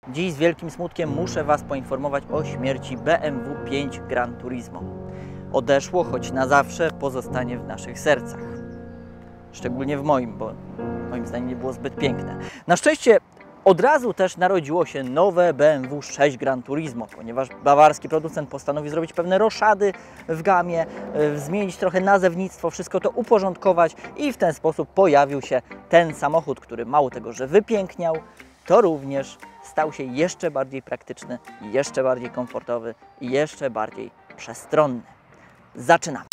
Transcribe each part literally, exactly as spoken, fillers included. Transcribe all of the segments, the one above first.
Dziś z wielkim smutkiem muszę Was poinformować o śmierci B M W pięć Gran Turismo. Odeszło, choć na zawsze pozostanie w naszych sercach. Szczególnie w moim, bo moim zdaniem nie było zbyt piękne. Na szczęście od razu też narodziło się nowe B M W sześć Gran Turismo, ponieważ bawarski producent postanowił zrobić pewne roszady w gamie, yy, zmienić trochę nazewnictwo, wszystko to uporządkować i w ten sposób pojawił się ten samochód, który mało tego, że wypiękniał, to również stał się jeszcze bardziej praktyczny, jeszcze bardziej komfortowy i jeszcze bardziej przestronny. Zaczynamy!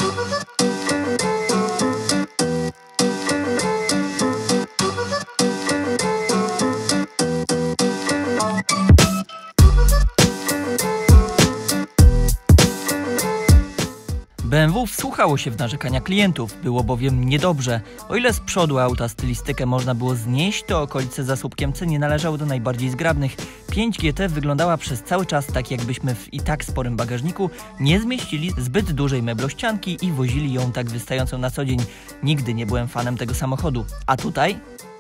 B M W wsłuchało się w narzekania klientów, było bowiem niedobrze. O ile z przodu auta stylistykę można było znieść, to okolice za słupkiem C nie należały do najbardziej zgrabnych. pięć G T wyglądała przez cały czas tak, jakbyśmy w i tak sporym bagażniku nie zmieścili zbyt dużej meblościanki i wozili ją tak wystającą na co dzień. Nigdy nie byłem fanem tego samochodu. A tutaj?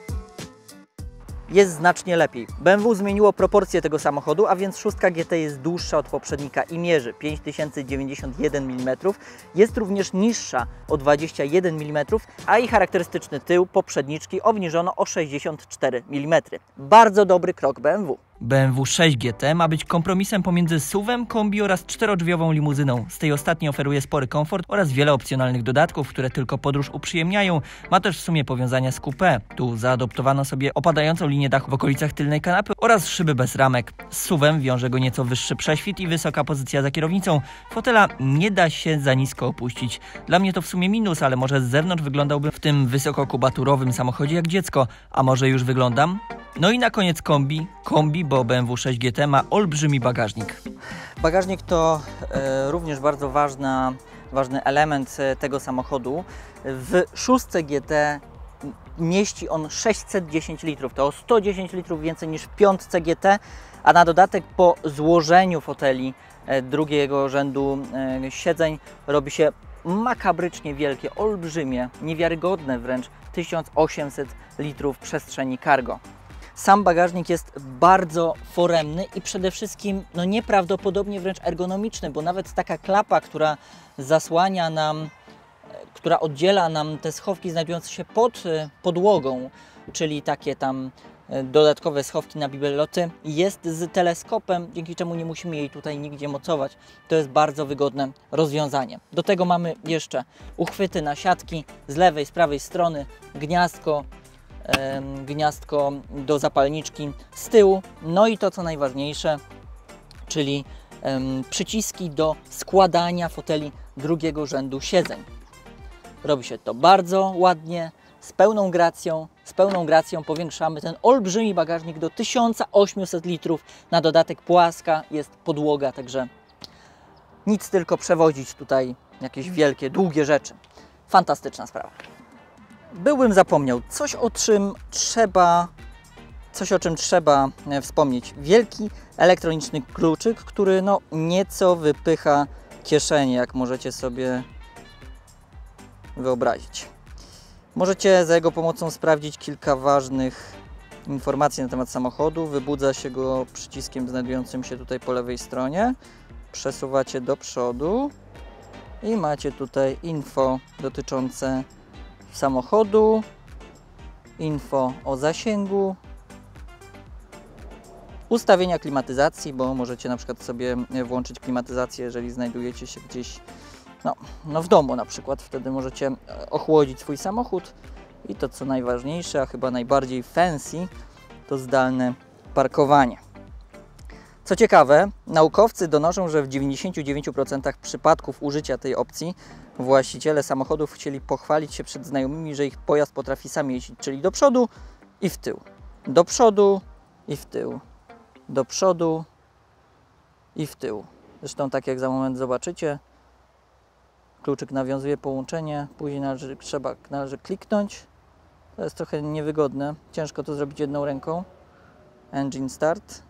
Jest znacznie lepiej. B M W zmieniło proporcje tego samochodu, a więc sześć G T jest dłuższa od poprzednika i mierzy pięć tysięcy dziewięćdziesiąt jeden milimetrów. Jest również niższa o dwadzieścia jeden milimetrów, a jej charakterystyczny tył poprzedniczki obniżono o sześćdziesiąt cztery milimetry. Bardzo dobry krok B M W. B M W sześć G T ma być kompromisem pomiędzy suwem, kombi oraz czterodrzwiową limuzyną. Z tej ostatniej oferuje spory komfort oraz wiele opcjonalnych dodatków, które tylko podróż uprzyjemniają. Ma też w sumie powiązania z coupé. Tu zaadoptowano sobie opadającą linię dachu w okolicach tylnej kanapy oraz szyby bez ramek. Z suwem wiąże go nieco wyższy prześwit i wysoka pozycja za kierownicą. Fotela nie da się za nisko opuścić. Dla mnie to w sumie minus, ale może z zewnątrz wyglądałbym w tym wysokokubaturowym samochodzie jak dziecko. A może już wyglądam? No i na koniec kombi. Kombi, bo B M W sześć G T ma olbrzymi bagażnik. Bagażnik to e, również bardzo ważna, ważny element tego samochodu. W sześć G T mieści on sześćset dziesięć litrów. To o sto dziesięć litrów więcej niż w pięć G T, a na dodatek po złożeniu foteli e, drugiego rzędu e, siedzeń robi się makabrycznie wielkie, olbrzymie, niewiarygodne wręcz tysiąc osiemset litrów przestrzeni cargo. Sam bagażnik jest bardzo foremny i przede wszystkim no nieprawdopodobnie wręcz ergonomiczny, bo nawet taka klapa, która zasłania nam, która oddziela nam te schowki znajdujące się pod podłogą, czyli takie tam dodatkowe schowki na bibeloty, jest z teleskopem, dzięki czemu nie musimy jej tutaj nigdzie mocować. To jest bardzo wygodne rozwiązanie. Do tego mamy jeszcze uchwyty na siatki z lewej, z prawej strony, gniazdko, gniazdko do zapalniczki z tyłu, no i to co najważniejsze, czyli um, przyciski do składania foteli drugiego rzędu siedzeń. Robi się to bardzo ładnie, z pełną gracją, z pełną gracją powiększamy ten olbrzymi bagażnik do tysiąc osiemset litrów, na dodatek płaska jest podłoga, także nic tylko przewozić tutaj jakieś wielkie, długie rzeczy. Fantastyczna sprawa. Byłbym zapomniał coś, o czym trzeba, coś o czym trzeba wspomnieć. Wielki elektroniczny kluczyk, który no nieco wypycha kieszenie, jak możecie sobie wyobrazić. Możecie za jego pomocą sprawdzić kilka ważnych informacji na temat samochodu. Wybudza się go przyciskiem znajdującym się tutaj po lewej stronie. Przesuwacie do przodu i macie tutaj info dotyczące samochodu, info o zasięgu, ustawienia klimatyzacji, bo możecie na przykład sobie włączyć klimatyzację, jeżeli znajdujecie się gdzieś no, no w domu na przykład, wtedy możecie ochłodzić swój samochód i to co najważniejsze, a chyba najbardziej fancy, to zdalne parkowanie. Co ciekawe, naukowcy donoszą, że w dziewięćdziesięciu dziewięciu procentach przypadków użycia tej opcji właściciele samochodów chcieli pochwalić się przed znajomymi, że ich pojazd potrafi sam jeździć, czyli do przodu i w tył, do przodu i w tył, do przodu i w tył. Zresztą tak jak za moment zobaczycie, kluczyk nawiązuje połączenie, później należy, trzeba, należy kliknąć. To jest trochę niewygodne, ciężko to zrobić jedną ręką. Engine start.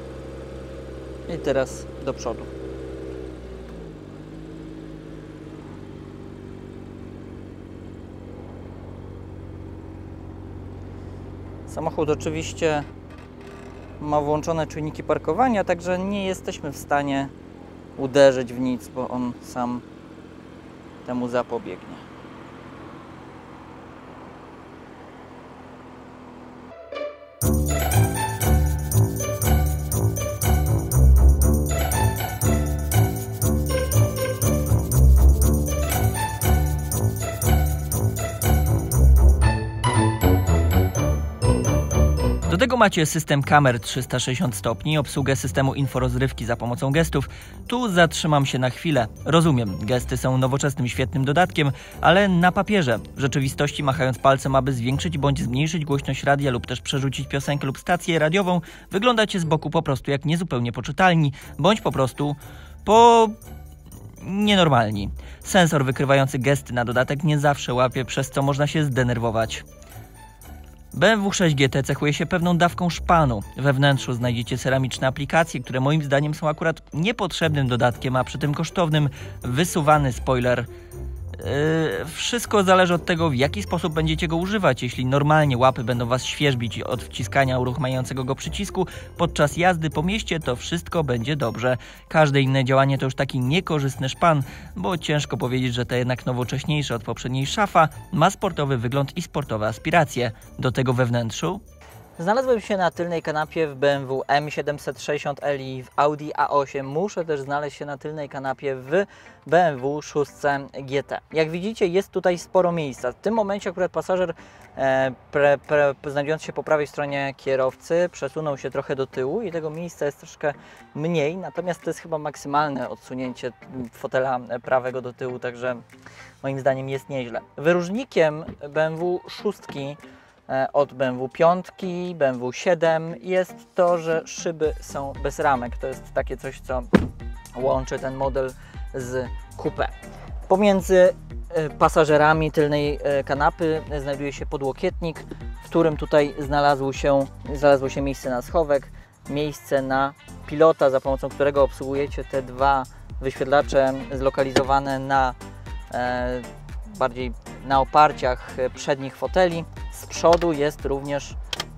I teraz do przodu. Samochód oczywiście ma włączone czujniki parkowania, także nie jesteśmy w stanie uderzyć w nic, bo on sam temu zapobiegnie. Do tego macie system kamer trzysta sześćdziesiąt stopni, obsługę systemu inforozrywki za pomocą gestów. Tu zatrzymam się na chwilę. Rozumiem, gesty są nowoczesnym, świetnym dodatkiem, ale na papierze. W rzeczywistości machając palcem, aby zwiększyć bądź zmniejszyć głośność radia lub też przerzucić piosenkę lub stację radiową, wyglądacie z boku po prostu jak niezupełnie poczytalni, bądź po prostu po... nienormalni. Sensor wykrywający gesty na dodatek nie zawsze łapie, przez co można się zdenerwować. B M W sześć G T cechuje się pewną dawką szpanu. We wnętrzu znajdziecie ceramiczne aplikacje, które moim zdaniem są akurat niepotrzebnym dodatkiem, a przy tym kosztownym. Wysuwany spoiler. Yy, wszystko zależy od tego, w jaki sposób będziecie go używać. Jeśli normalnie łapy będą was świerzbić od wciskania uruchamiającego go przycisku podczas jazdy po mieście, to wszystko będzie dobrze. Każde inne działanie to już taki niekorzystny szpan, bo ciężko powiedzieć, że ta jednak nowocześniejsza od poprzedniej szafa ma sportowy wygląd i sportowe aspiracje. Do tego we wnętrzu Znalazłem się na tylnej kanapie w B M W M siedemset sześćdziesiąt L i w Audi A osiem. Muszę też znaleźć się na tylnej kanapie w B M W sześć G T. Jak widzicie, jest tutaj sporo miejsca. W tym momencie akurat pasażer e, pre, pre, znajdując się po prawej stronie kierowcy przesunął się trochę do tyłu i tego miejsca jest troszkę mniej, natomiast to jest chyba maksymalne odsunięcie fotela prawego do tyłu, także moim zdaniem jest nieźle. Wyróżnikiem B M W sześć od B M W pięć, B M W siedem jest to, że szyby są bez ramek. To jest takie coś, co łączy ten model z coupé. Pomiędzy pasażerami tylnej kanapy znajduje się podłokietnik, w którym tutaj znalazło się, znalazło się miejsce na schowek, miejsce na pilota, za pomocą którego obsługujecie te dwa wyświetlacze zlokalizowane na e, bardziej na oparciach przednich foteli. Z przodu jest również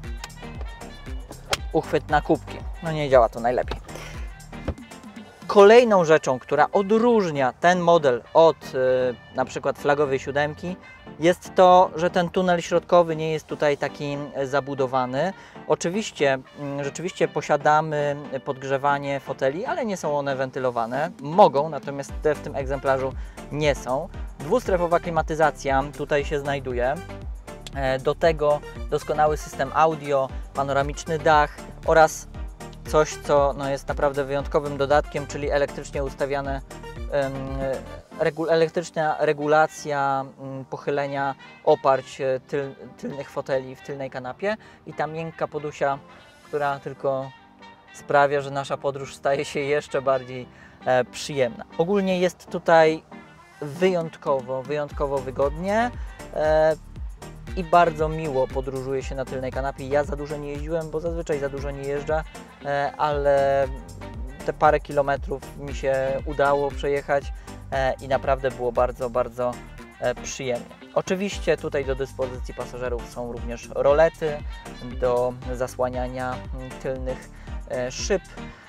uchwyt na kubki. No nie działa to najlepiej. Kolejną rzeczą, która odróżnia ten model od yy, na przykład flagowej siódemki, jest to, że ten tunel środkowy nie jest tutaj taki zabudowany. Oczywiście, yy, rzeczywiście posiadamy podgrzewanie foteli, ale nie są one wentylowane. Mogą, natomiast te w tym egzemplarzu nie są. Dwustrefowa klimatyzacja tutaj się znajduje. Do tego doskonały system audio, panoramiczny dach oraz coś, co no, jest naprawdę wyjątkowym dodatkiem, czyli elektrycznie ustawiane, um, regu, elektryczna regulacja um, pochylenia oparć tyl, tylnych foteli w tylnej kanapie i ta miękka podusia, która tylko sprawia, że nasza podróż staje się jeszcze bardziej e, przyjemna. Ogólnie jest tutaj wyjątkowo, wyjątkowo wygodnie. E, I bardzo miło podróżuje się na tylnej kanapie. Ja za dużo nie jeździłem, bo zazwyczaj za dużo nie jeżdżę, ale te parę kilometrów mi się udało przejechać i naprawdę było bardzo, bardzo przyjemnie. Oczywiście tutaj do dyspozycji pasażerów są również rolety do zasłaniania tylnych szyb.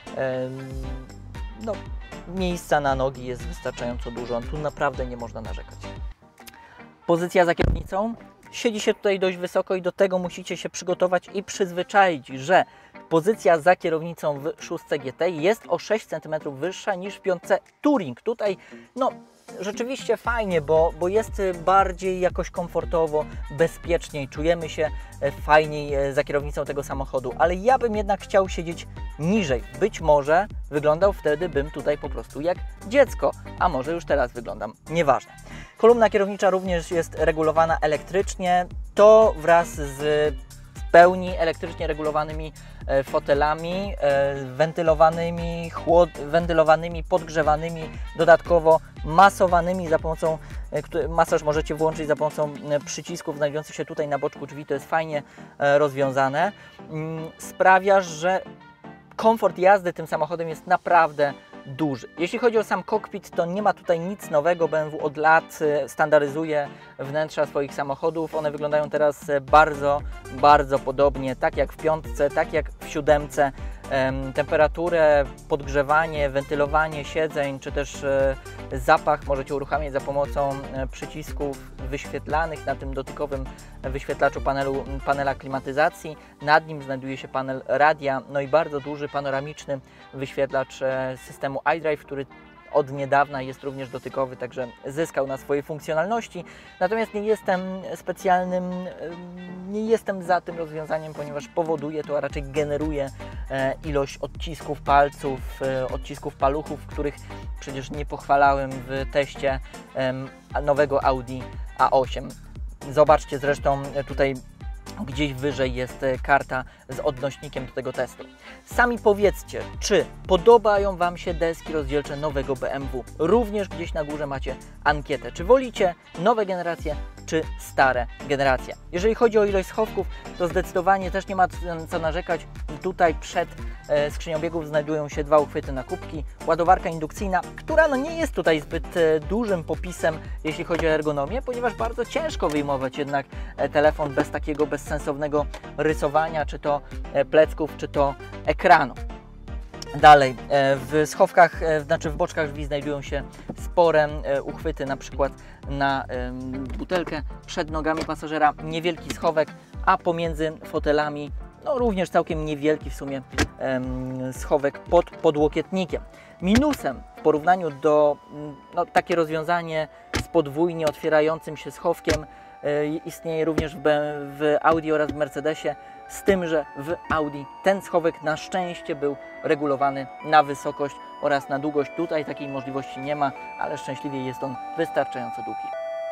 No, miejsca na nogi jest wystarczająco dużo, tu naprawdę nie można narzekać. Pozycja za kierownicą. Siedzi się tutaj dość wysoko i do tego musicie się przygotować i przyzwyczaić, że pozycja za kierownicą w sześć G T jest o sześć centymetrów wyższa niż w piątce Touring. Tutaj no rzeczywiście fajnie, bo, bo jest bardziej jakoś komfortowo, bezpieczniej, czujemy się fajniej za kierownicą tego samochodu, ale ja bym jednak chciał siedzieć niżej. Być może wyglądał wtedy bym tutaj po prostu jak dziecko, a może już teraz wyglądam, nieważne. Kolumna kierownicza również jest regulowana elektrycznie, to wraz z w pełni elektrycznie regulowanymi fotelami, wentylowanymi, chłod, wentylowanymi, podgrzewanymi, dodatkowo masowanymi za pomocą, masaż możecie włączyć za pomocą przycisków znajdujących się tutaj na boczku drzwi, to jest fajnie rozwiązane. Sprawia, że komfort jazdy tym samochodem jest naprawdę duży. Jeśli chodzi o sam kokpit, to nie ma tutaj nic nowego. B M W od lat standaryzuje wnętrza swoich samochodów. One wyglądają teraz bardzo, bardzo podobnie, tak jak w piątce, tak jak w siódemce. Temperaturę, podgrzewanie, wentylowanie siedzeń, czy też zapach możecie uruchamiać za pomocą przycisków wyświetlanych na tym dotykowym wyświetlaczu panelu, panela klimatyzacji. Nad nim znajduje się panel radia, no i bardzo duży panoramiczny wyświetlacz systemu iDrive, który od niedawna jest również dotykowy, także zyskał na swojej funkcjonalności. Natomiast nie jestem specjalnym, nie jestem za tym rozwiązaniem, ponieważ powoduje to, a raczej generuje ilość odcisków palców, odcisków paluchów, których przecież nie pochwalałem w teście nowego Audi A osiem. Zobaczcie zresztą tutaj gdzieś wyżej jest karta z odnośnikiem do tego testu. Sami powiedzcie, czy podobają Wam się deski rozdzielcze nowego B M W. Również gdzieś na górze macie ankietę. Czy wolicie nowe generacje, czy stare generacje. Jeżeli chodzi o ilość schowków, to zdecydowanie też nie ma co narzekać. Tutaj przed e, skrzynią biegów znajdują się dwa uchwyty na kubki, ładowarka indukcyjna, która no nie jest tutaj zbyt e, dużym popisem, jeśli chodzi o ergonomię, ponieważ bardzo ciężko wyjmować jednak e, telefon bez takiego bezsensownego rysowania, czy to e, plecków, czy to ekranu. Dalej, w schowkach, znaczy w boczkach drzwi znajdują się spore uchwyty, na przykład na butelkę przed nogami pasażera, niewielki schowek, a pomiędzy fotelami no również całkiem niewielki w sumie schowek pod podłokietnikiem. Minusem w porównaniu do no, takie rozwiązanie z podwójnie otwierającym się schowkiem istnieje również w, w Audi oraz w Mercedesie, z tym, że w Audi ten schowek na szczęście był regulowany na wysokość oraz na długość. Tutaj takiej możliwości nie ma, ale szczęśliwie jest on wystarczająco długi.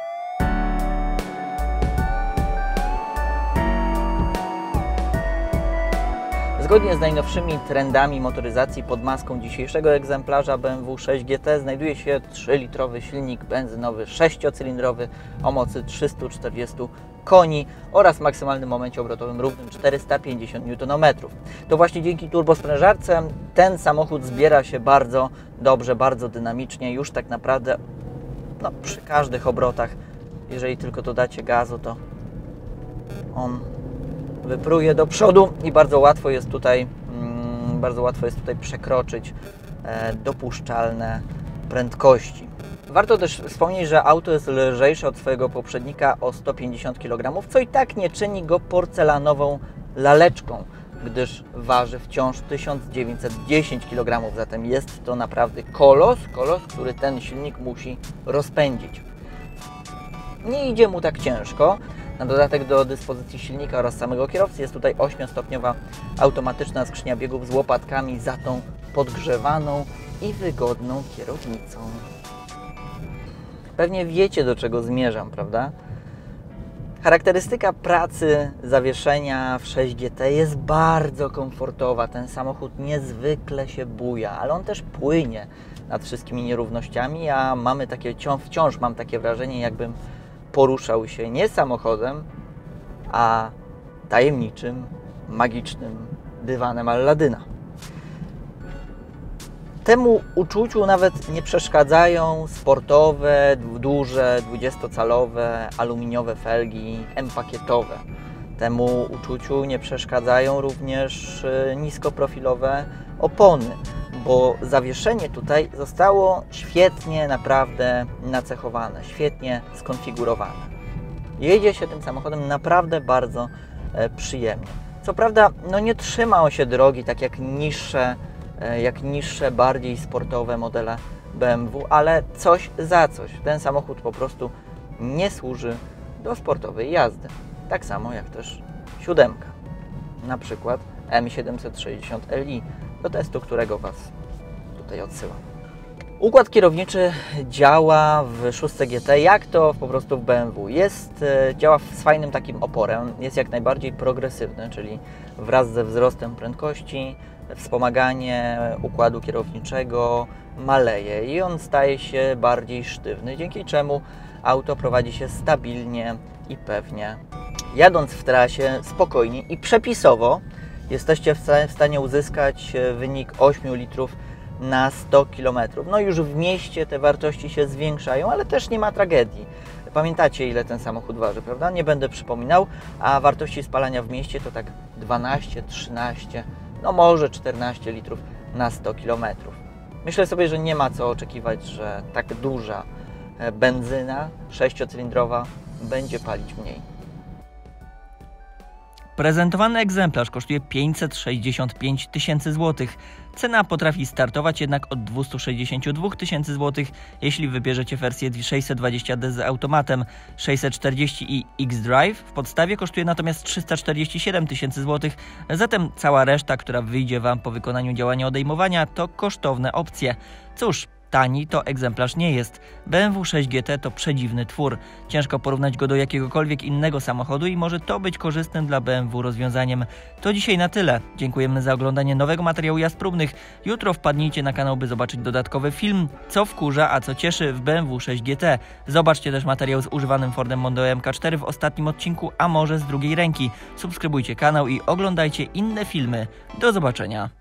Zgodnie z najnowszymi trendami motoryzacji pod maską dzisiejszego egzemplarza B M W sześć G T znajduje się trzylitrowy silnik benzynowy sześciocylindrowy o mocy trzystu czterdziestu koni oraz maksymalnym momencie obrotowym równym czterysta pięćdziesiąt niutonometrów. To właśnie dzięki turbosprężarce ten samochód zbiera się bardzo dobrze, bardzo dynamicznie. Już tak naprawdę no, przy każdych obrotach, jeżeli tylko dodacie gazu, to on wypruje do przodu i bardzo łatwo jest tutaj, mm, bardzo łatwo jest tutaj przekroczyć e, dopuszczalne prędkości. Warto też wspomnieć, że auto jest lżejsze od swojego poprzednika o sto pięćdziesiąt kilogramów, co i tak nie czyni go porcelanową laleczką, gdyż waży wciąż tysiąc dziewięćset dziesięć kilogramów, zatem jest to naprawdę kolos, kolos, który ten silnik musi rozpędzić. Nie idzie mu tak ciężko. Na dodatek do dyspozycji silnika oraz samego kierowcy jest tutaj ośmiostopniowa automatyczna skrzynia biegów z łopatkami za tą podgrzewaną i wygodną kierownicą. Pewnie wiecie, do czego zmierzam, prawda? Charakterystyka pracy zawieszenia w sześć G T jest bardzo komfortowa. Ten samochód niezwykle się buja, ale on też płynie nad wszystkimi nierównościami, a mamy takie, wciąż mam takie wrażenie, jakbym poruszał się nie samochodem, a tajemniczym, magicznym dywanem Alladyna. Temu uczuciu nawet nie przeszkadzają sportowe, duże, dwudziestocalowe, aluminiowe felgi M-pakietowe. Temu uczuciu nie przeszkadzają również niskoprofilowe opony, bo zawieszenie tutaj zostało świetnie naprawdę nacechowane, świetnie skonfigurowane. Jedzie się tym samochodem naprawdę bardzo e, przyjemnie. Co prawda no nie trzyma on się drogi tak jak niższe, e, jak niższe, bardziej sportowe modele B M W, ale coś za coś. Ten samochód po prostu nie służy do sportowej jazdy. Tak samo jak też siódemka, na przykład M siedemset sześćdziesiąt L I, do testu którego Was tutaj odsyłam. Układ kierowniczy działa w szóstce G T jak to po prostu w B M W. Jest, działa z fajnym takim oporem, jest jak najbardziej progresywny, czyli wraz ze wzrostem prędkości wspomaganie układu kierowniczego maleje i on staje się bardziej sztywny, dzięki czemu auto prowadzi się stabilnie i pewnie. Jadąc w trasie spokojnie i przepisowo jesteście w stanie uzyskać wynik ośmiu litrów na sto kilometrów. No już w mieście te wartości się zwiększają, ale też nie ma tragedii. Pamiętacie, ile ten samochód waży, prawda? Nie będę przypominał, a wartości spalania w mieście to tak dwanaście, trzynaście, no może czternaście litrów na sto kilometrów. Myślę sobie, że nie ma co oczekiwać, że tak duża benzyna sześciocylindrowa będzie palić mniej. Prezentowany egzemplarz kosztuje pięćset sześćdziesiąt pięć tysięcy złotych. Cena potrafi startować jednak od dwieście sześćdziesiąt dwa tysięcy złotych, jeśli wybierzecie wersję sześćset dwadzieścia D z automatem. sześćset czterdzieści i X-Drive w podstawie kosztuje natomiast trzysta czterdzieści siedem tysięcy złotych, zatem cała reszta, która wyjdzie Wam po wykonaniu działania odejmowania, to kosztowne opcje. Cóż, tani to egzemplarz nie jest. B M W sześć G T to przedziwny twór. Ciężko porównać go do jakiegokolwiek innego samochodu i może to być korzystnym dla B M W rozwiązaniem. To dzisiaj na tyle. Dziękujemy za oglądanie nowego materiału jazd próbnych. Jutro wpadnijcie na kanał, by zobaczyć dodatkowy film, co wkurza, a co cieszy w B M W sześć G T. Zobaczcie też materiał z używanym Fordem Mondeo M K cztery w ostatnim odcinku, a może z drugiej ręki. Subskrybujcie kanał i oglądajcie inne filmy. Do zobaczenia.